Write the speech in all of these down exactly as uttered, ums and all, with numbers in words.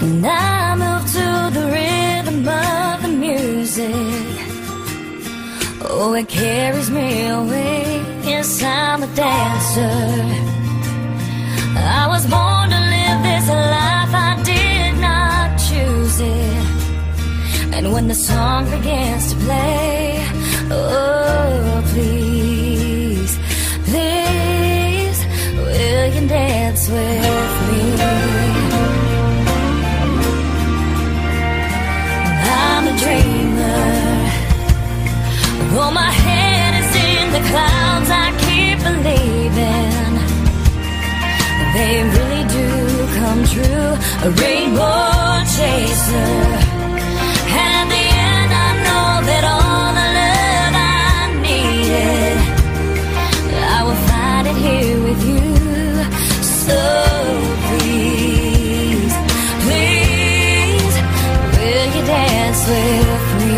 And I move to the rhythm of the music. Oh, it carries me away. Yes, I'm a dancer. I was born to live this life, I did not choose it. And when the song begins to play, oh, please, please, will you dance with me? I'm a dreamer. Oh, my head is in the clouds, I keep believing they really do come true. A rainbow chaser. And at the end I know that all the love I needed, I will find it here with you. So please, please, will you dance with me?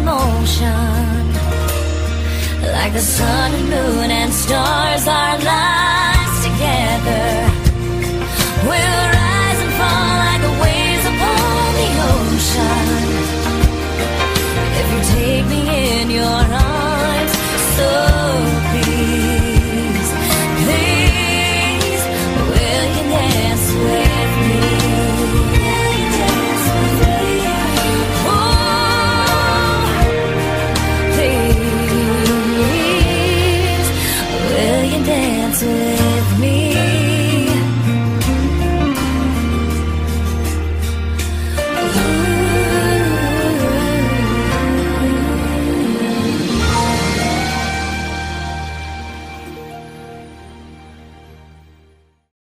The sun and moon and stars are alive.